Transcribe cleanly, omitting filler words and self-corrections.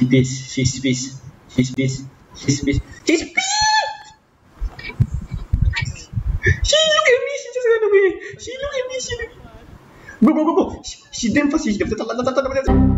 She pissed. She's pissed. She's pissed. She's pissed. She's pissed! She look at me. She just ran away. She look at me. She look. Go, go, go, go. She damn fast. She's